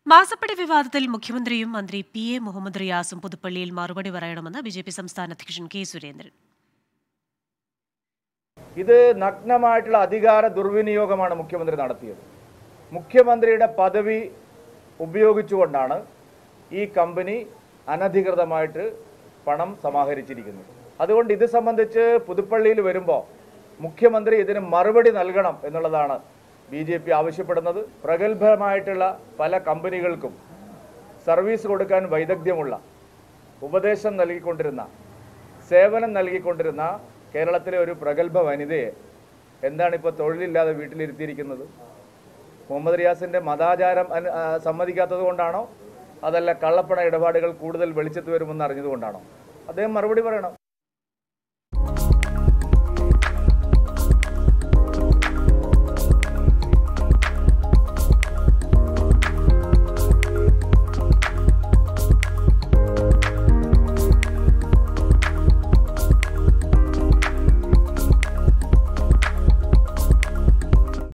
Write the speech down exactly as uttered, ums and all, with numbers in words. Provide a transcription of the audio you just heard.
മാസപ്പടി വിവാദത്തിൽ മുഖ്യമന്ത്രിയും മന്ത്രി പി എ മുഹമ്മദ് റിയാസും പുതുപ്പള്ളിയിൽ മറുപടി പറയണമെന്ന് ബി ജെ പി സംസ്ഥാന അധ്യക്ഷൻ കെ സുരേന്ദ്രൻ. ഇത് നഗ്നമായിട്ടുള്ള അധികാര ദുർവിനിയോഗമാണ് മുഖ്യമന്ത്രി നടത്തിയത്. മുഖ്യമന്ത്രിയുടെ പദവി ഉപയോഗിച്ചുകൊണ്ടാണ് ഈ കമ്പനി അനധികൃതമായിട്ട് പണം സമാഹരിച്ചിരിക്കുന്നത്. അതുകൊണ്ട് ഇത് സംബന്ധിച്ച് പുതുപ്പള്ളിയിൽ വരുമ്പോൾ മുഖ്യമന്ത്രി ഇതിന് മറുപടി നൽകണം എന്നുള്ളതാണ് ബി ജെ പി ആവശ്യപ്പെടുന്നത്. പ്രഗത്ഭമായിട്ടുള്ള പല കമ്പനികൾക്കും സർവീസ് കൊടുക്കാൻ വൈദഗ്ധ്യമുള്ള, ഉപദേശം നൽകിക്കൊണ്ടിരുന്ന, സേവനം നൽകിക്കൊണ്ടിരുന്ന കേരളത്തിലെ ഒരു പ്രഗത്ഭ വനിതയെ എന്താണിപ്പോൾ തൊഴിലില്ലാതെ വീട്ടിലിരുത്തിയിരിക്കുന്നത്? മുഹമ്മദ് റിയാസിൻ്റെ മതാചാരം സമ്മതിക്കാത്തത് കൊണ്ടാണോ, അതല്ല കള്ളപ്പണ ഇടപാടുകൾ കൂടുതൽ വെളിച്ചത്ത് വരുമെന്ന് അറിഞ്ഞതുകൊണ്ടാണോ? അദ്ദേഹം മറുപടി പറയണം.